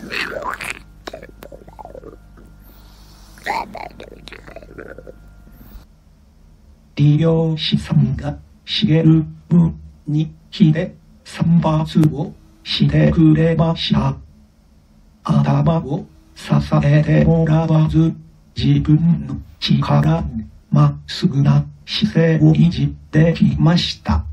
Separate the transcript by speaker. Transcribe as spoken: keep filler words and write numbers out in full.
Speaker 1: 理容師さんが茂る部に来て散髪をしてくれました。頭を支えてもらわず、自分の力でまっすぐな姿勢を維持できました。